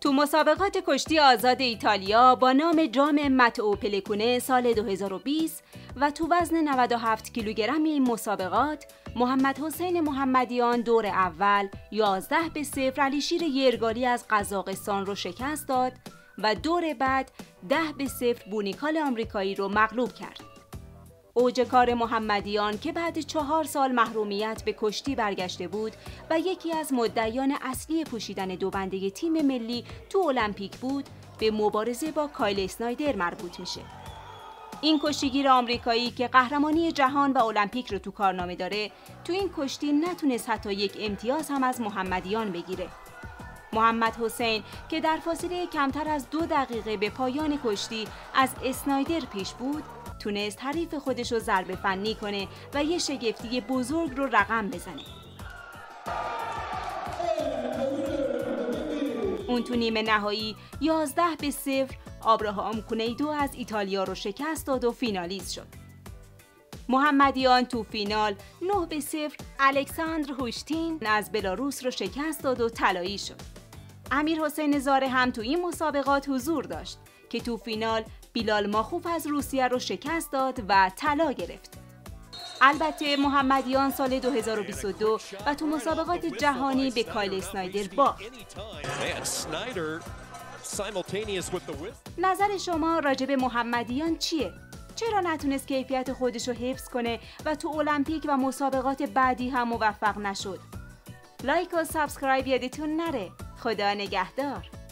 تو مسابقات کشتی آزاد ایتالیا با نام جام متئو پلکونه سال 2020 و تو وزن 97 کیلوگرمی این مسابقات، محمد حسین محمدیان دور اول 11-0 علیشیر یرگالی از قزاقستان رو شکست داد و دور بعد 10-0 بونیکال آمریکایی رو مغلوب کرد. اوج کار محمدیان که بعد 4 سال محرومیت به کشتی برگشته بود و یکی از مدعیان اصلی پوشیدن دوبنده تیم ملی تو المپیک بود، به مبارزه با کایل اسنایدر مربوط میشه. این کشتیگیر آمریکایی که قهرمانی جهان و المپیک رو تو کارنامه داره، تو این کشتی نتونست حتی یک امتیاز هم از محمدیان بگیره. محمد حسین که در فاصله کمتر از 2 دقیقه به پایان کشتی از اسنایدر پیش بود، تونست حریف خودش رو ضربه فنی کنه و یه شگفتی بزرگ رو رقم بزنه. اون تو نیمه نهایی 11-0 آبراهام کونیدو از ایتالیا رو شکست داد و فینالیست شد. محمدیان تو فینال 9-0 الکساندر هوشتین از بلاروس رو شکست داد و طلایی شد. امیرحسین زاره هم تو این مسابقات حضور داشت که تو فینال بیلال ماخوف از روسیه رو شکست داد و طلا گرفت. البته محمدیان سال 2022 و تو مسابقات جهانی به کایل اسنایدر باخت. نظر شما راجع به محمدیان چیه؟ چرا نتونست کیفیت خودش رو حفظ کنه و تو المپیک و مسابقات بعدی هم موفق نشد؟ لایک و سابسکرایب یادتون نره. خدا نگهدار.